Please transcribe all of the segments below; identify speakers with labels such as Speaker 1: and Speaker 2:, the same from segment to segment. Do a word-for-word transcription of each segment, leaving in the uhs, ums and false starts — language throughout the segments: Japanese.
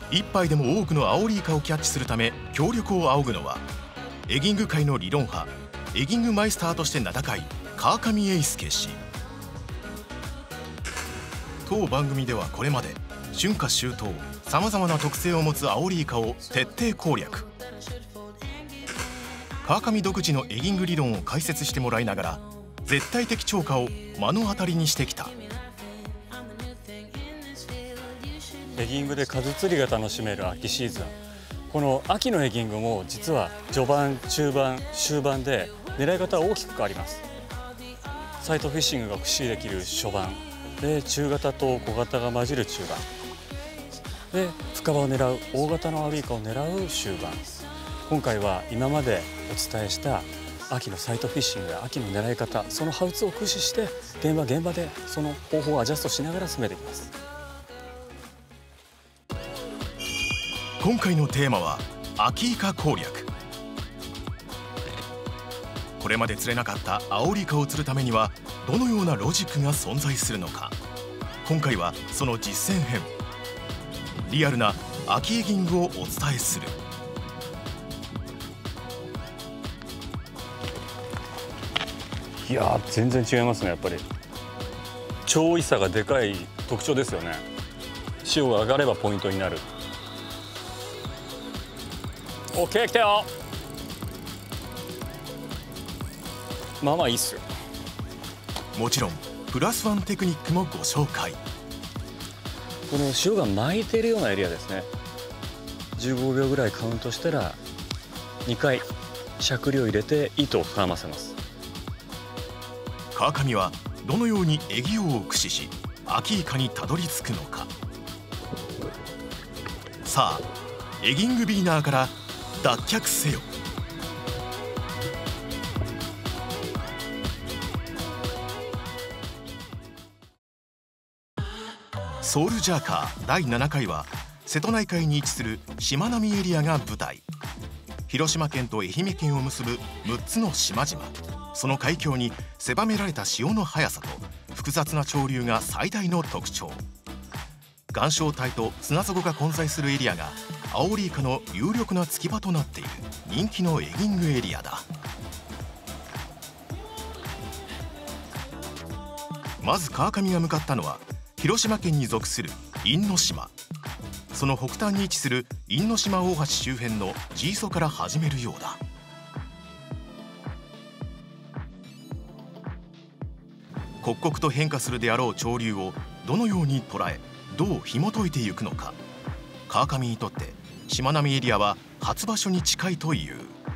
Speaker 1: 一杯でも多くのアオリイカをキャッチするため協力を仰ぐのは、エギング界の理論派エギングマイスターとして名高い川上英介氏。当番組ではこれまで春夏秋冬さまざまな特性を持つアオリイカを徹底攻略。川上独自のエギング理論を解説してもらいながら絶対的超過を目の当たりにしてきた。
Speaker 2: エギングで数釣りが楽しめる秋シーズン、この秋のエギングも実は序盤、中盤、終盤で狙い方は大きく変わります。サイトフィッシングが駆使できる初盤で、中型と小型が混じる中盤で、深場を狙う大型のアオリイカを狙う終盤。今回は今までお伝えした秋のサイトフィッシングや秋の狙い方、そのハウツを駆使して現場現場でその方法をアジャストしながら進めていきます。
Speaker 1: 今回のテーマは秋イカ攻略。これまで釣れなかったアオリイカを釣るためにはどのようなロジックが存在するのか。今回はその実践編、リアルな秋エギングをお伝えする。
Speaker 2: いやー、全然違いますね。やっぱり潮位差がでかい特徴ですよね。潮が上がればポイントになる。オッケー、来たよ。まあまあいいっすよ。
Speaker 1: もちろんプラスワンテクニックもご紹介。
Speaker 2: この潮が巻いてるようなエリアですね。じゅうごびょうぐらいカウントしたらにかいしゃくりを入れて糸を絡ませます。
Speaker 1: 川上はどのようにエギ用を駆使し秋イカにたどり着くのか。さあ、エギングビギナーから脱却せよ。ソウルジャーカーだいななかいは瀬戸内海に位置するしまなみエリアが舞台。広島県と愛媛県を結ぶむっつの島々、その海峡に狭められた潮の速さと複雑な潮流が最大の特徴。岩礁帯と砂底が混在するエリアがアオリイカの有力な付き場となっている人気のエギングエリアだ。まず川上が向かったのは広島県に属する因島。その北端に位置する因島大橋周辺のジーソから始めるようだ。刻々と変化するであろう潮流をどのように捉え、どう紐解いていくのか。川上にとってしまなみエリアは初場所に近いという。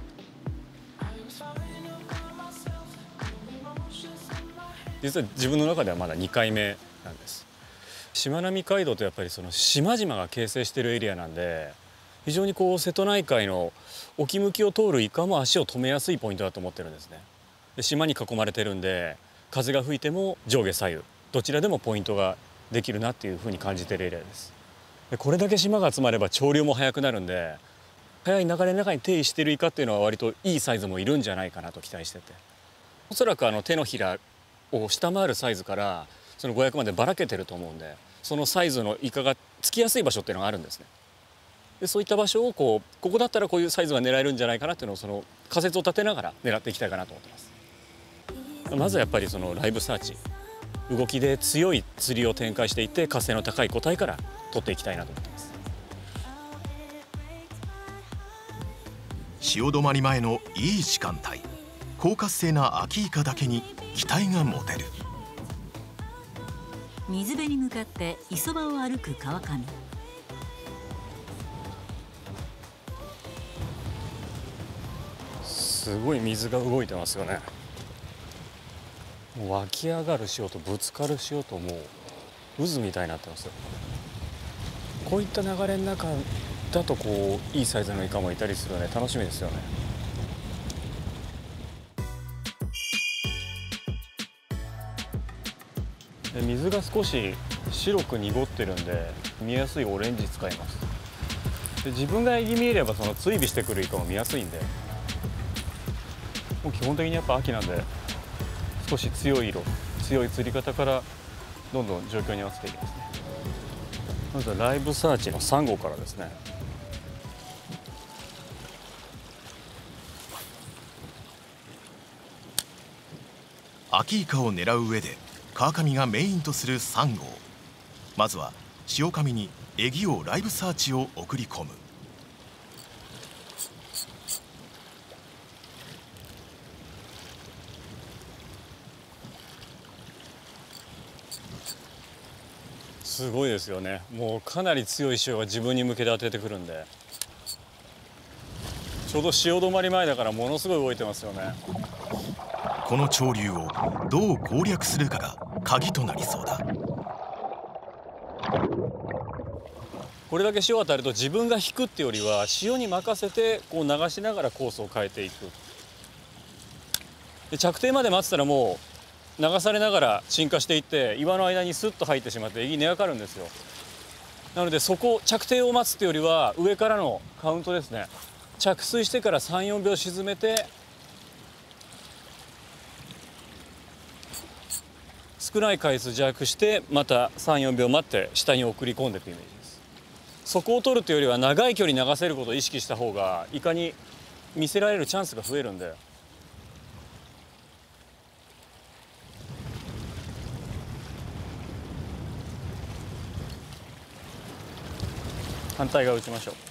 Speaker 2: 実は自分の中ではまだにかいめなんです。しまなみ海道ってやっぱりその島々が形成しているエリアなんで、非常にこう瀬戸内海の沖向きを通るイカも足を止めやすいポイントだと思ってるんですね。で、島に囲まれてるんで風が吹いても上下左右どちらでもポイントができるなっていうふうに感じているエリアです。で、これだけ島が集まれば潮流も速くなるんで、速い流れの中に定位しているイカっていうのは割といいサイズもいるんじゃないかなと期待してて、おそらくあの手のひらを下回るサイズからそのごひゃくまでばらけてると思うんで、そのサイズのイカがつきやすい場所っていうのがあるんですね。で、そういった場所をこうここだったらこういうサイズが狙えるんじゃないかなっていうのをその仮説を立てながら狙っていきたいかなと思ってます。まずはやっぱりそのライブサーチ、動きで強い釣りを展開していって活性の高い個体から取っていきたいなと思ってます。
Speaker 1: 潮止まり前のいい時間帯、高活性な秋イカだけに期待が持てる。
Speaker 3: 水辺に向かって磯場を歩く川上。
Speaker 2: すごい水が動いてますよね。もう湧き上がる潮とぶつかる潮ともう渦みたいになってますよ。こういった流れの中だとこういいサイズのイカもいたりするので楽しみですよね。で、水が少し白く濁ってるんで見やすいオレンジ使います。で、自分がエギ見えればその追尾してくるイカも見やすいんで、もう基本的にやっぱ秋なんで少し強い色、強い釣り方からどんどん状況に合わせていきますね。 まずはライブサーチのさん号からですね。
Speaker 1: アキイカを狙う上で川上がメインとするさん号。まずは潮上にエギオライブサーチを送り込む。
Speaker 2: すごいですよね。もうかなり強い潮が自分に向けて当ててくるんで、ちょうど潮止まり前だからものすごい動いてますよね。
Speaker 1: この潮流をどう攻略するかが鍵となりそうだ。
Speaker 2: これだけ潮が当たると自分が引くってよりは潮に任せてこう流しながらコースを変えていく。で着底まで待ってたらもう流されながら進化していって岩の間にスッと入ってしまってエギ根がかるんですよ。なのでそこ着底を待つっていうよりは上からのカウントですね。着水してからさんよんびょう沈めて少ない回数弱してまたさんよんびょう待って下に送り込んでいくイメージです。そこを取るというよりは長い距離流せることを意識した方がイカに見せられるチャンスが増えるんで。反対側打ちましょう。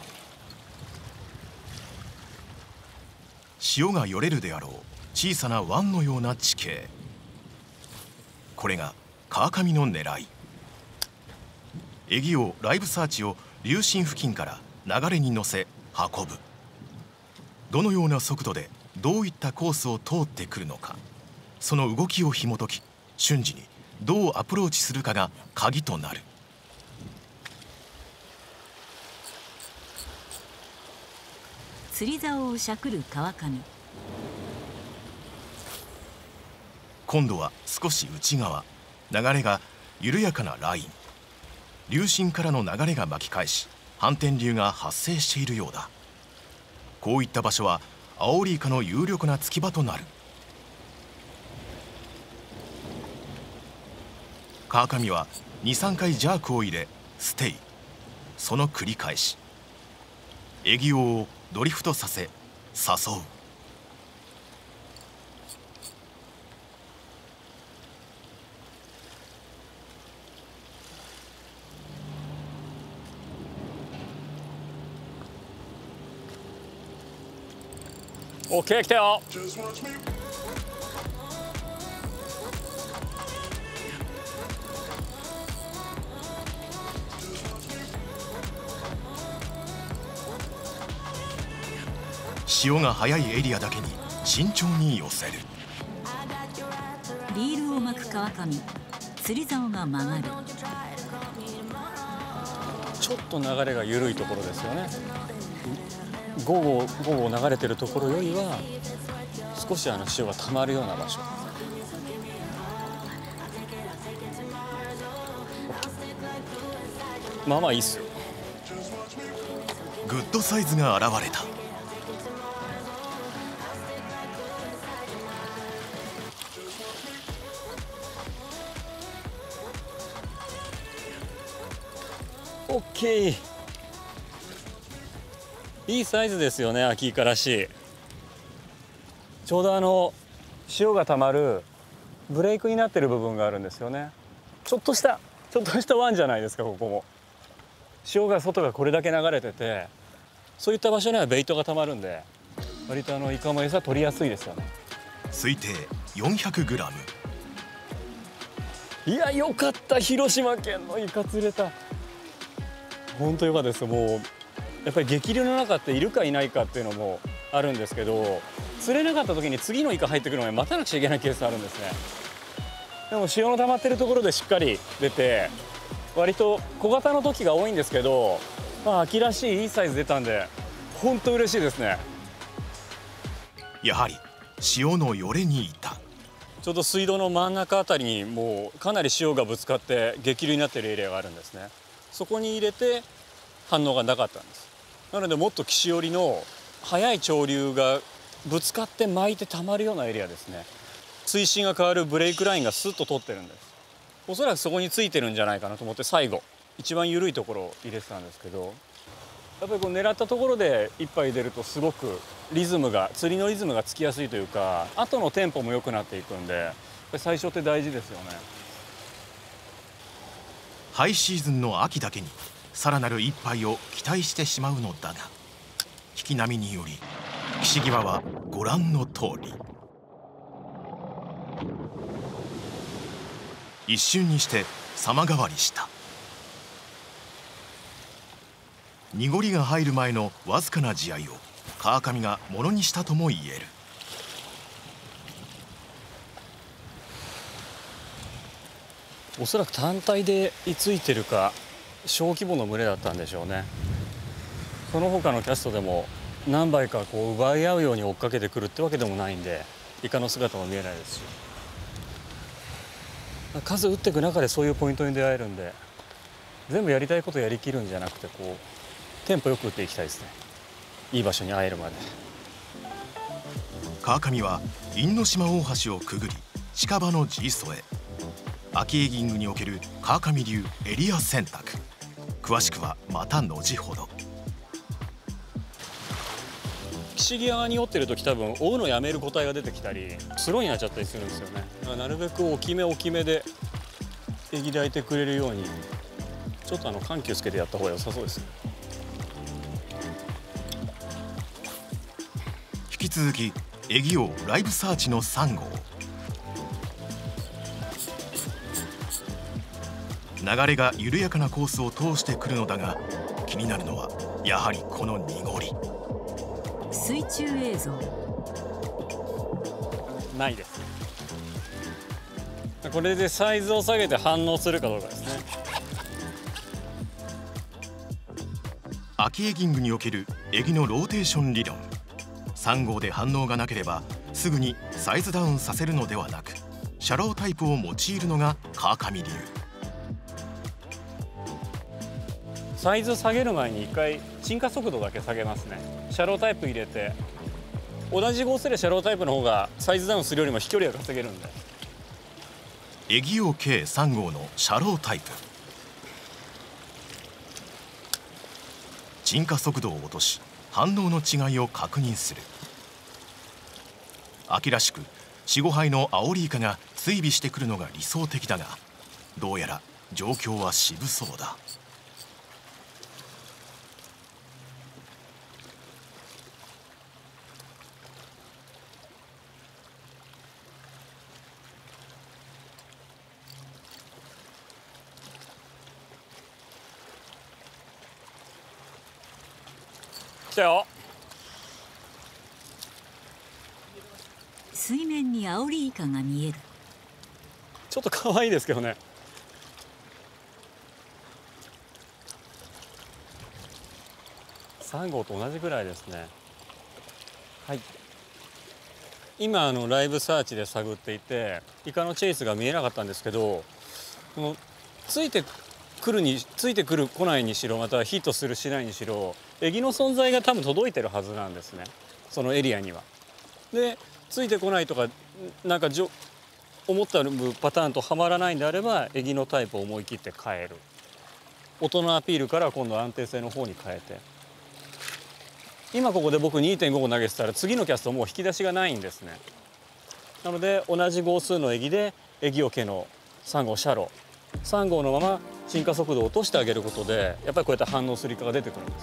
Speaker 1: 潮がよれるであろう小さな湾のような地形。これが川上の狙い。エギオライブサーチを流深付近から流れに乗せ運ぶ。どのような速度でどういったコースを通ってくるのか、その動きを紐解き瞬時にどうアプローチするかが鍵となる。
Speaker 3: 釣り竿をしゃくる川上。
Speaker 1: 今度は少し内側、流れが緩やかなライン。流深からの流れが巻き返し反転流が発生しているようだ。こういった場所はアオリイカの有力な突き場となる。川上は にさんかいジャークを入れステイ、その繰り返し。エギオをドリフトさせ誘う。
Speaker 2: オッケー来たよ。
Speaker 1: 潮が速いエリアだけに慎重に寄せる。
Speaker 3: リールを巻く川上。釣り竿が曲がる。
Speaker 2: ちょっと流れが緩いところですよね。午後午後流れてるところよりは少しあの潮が溜まるような場所。まあまあいいっすよ。
Speaker 1: グッドサイズが現れた。
Speaker 2: オッケー。いいサイズですよね、アキイカらしい。ちょうどあの潮がたまるブレイクになってる部分があるんですよね。ちょっとしたちょっとした湾じゃないですか。ここも潮が外がこれだけ流れてて、そういった場所にはベイトがたまるんで割とあのイカも餌取りやすいですよね。
Speaker 1: 推定 よんひゃくグラム。
Speaker 2: いやよかった、広島県のイカ釣れた。本当よかったです。もうやっぱり激流の中っているかいないかっていうのもあるんですけど、釣れなかった時に次のイカ入ってくるのに待たなくちゃいけないケースあるんですね。でも潮の溜まってるところでしっかり出て、割と小型の時が多いんですけど、まあ秋らしいいいサイズ出たんで本当嬉しいですね。
Speaker 1: やはり潮のよれにいた。
Speaker 2: ちょうど水道の真ん中あたりにもうかなり潮がぶつかって激流になっているエリアがあるんですね。そこに入れて反応がなかったんです。なのでもっと岸寄りの速い潮流がぶつかって巻いてたまるようなエリアですね。水深が変わるブレイクラインがスッと通ってるんです。おそらくそこについてるんじゃないかなと思って最後一番緩いところを入れてたんですけど、やっぱりこう狙ったところで一杯出るとすごくリズムが釣りのリズムがつきやすいというか、後のテンポも良くなっていくんで、やっぱり最初って大事ですよね。
Speaker 1: ハイシーズンの秋だけにさらなる一杯を期待してしまうのだが、引き波により岸際はご覧の通り。一瞬にして様変わりした。濁りが入る前のわずかな地合いを川上がものにしたとも言える。
Speaker 2: おそらく単体で居ついてるか小規模の群れだったんでしょうね。その他のキャストでも何杯かこう奪い合うように追っかけてくるってわけでもないんで、イカの姿も見えないですし、数打っていく中でそういうポイントに出会えるんで、全部やりたいことやりきるんじゃなくて、こうテンポよく打っていきたいですね。いい場所に会えるまで。
Speaker 1: 川上は因島大橋をくぐり近場の G ソへ。秋エギングにおける川上流エリア選択、詳しくはまた後ほど。
Speaker 2: 岸際に寄ってる時、多分追うのやめる個体が出てきたりスローになっちゃったりするんですよね。だからなるべく大きめ大きめでえぎらいてくれるように、ちょっとあの緩急つけてやった方が良さそうですね。
Speaker 1: 引き続きエギ王ライブサーチのさん号。流れが緩やかなコースを通してくるのだが、気になるのはやはりこの濁り。
Speaker 3: 水中映像
Speaker 2: ないです。これでサイズを下げて反応するかどうかですね。
Speaker 1: 秋エギングにおけるエギのローテーション理論。さん号で反応がなければすぐにサイズダウンさせるのではなく、シャロータイプを用いるのが川上流。
Speaker 2: サイズ下げる前に一回沈下速度だけ下げますね。シャロータイプ入れて、同じ号数でシャロータイプの方がサイズダウンするよりも飛距離が稼げるんで。
Speaker 1: エギ王 ケーさん 号のシャロータイプ。沈下速度を落とし反応の違いを確認する。秋らしくよん、ごはいのアオリイカが追尾してくるのが理想的だが、どうやら状況は渋そうだ。
Speaker 2: 来たよ。
Speaker 3: 水面にアオリイカが見える。
Speaker 2: ちょっと可愛いですけどね。さん号と同じぐらいですね。はい。今あのライブサーチで探っていて、イカのチェイスが見えなかったんですけど、このついて来るについてくる来ないにしろ、またはヒットするしないにしろ、エギの存在が多分届いてるはずなんですね、そのエリアには。でついてこないとかなんかじょ思ったパターンとはまらないんであれば、エギのタイプを思い切って変える。音のアピールから今度安定性の方に変えて、今ここで僕 にてんご を投げてたら次のキャストもう引き出しがないんですね。なので同じ号数のエギでエギオケのさん号シャローさん号のまま沈下速度を落としてあげることで、やっぱりこうやって反応するイカが出てくるんです。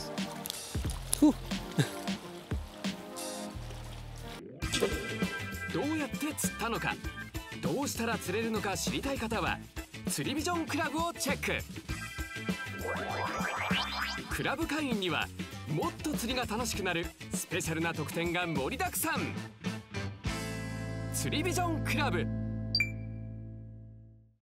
Speaker 4: どうやって釣ったのか、どうしたら釣れるのか知りたい方は釣りビジョンクラブをチェック。クラブ会員にはもっと釣りが楽しくなるスペシャルな特典が盛りだくさん。釣りビジョンクラブ。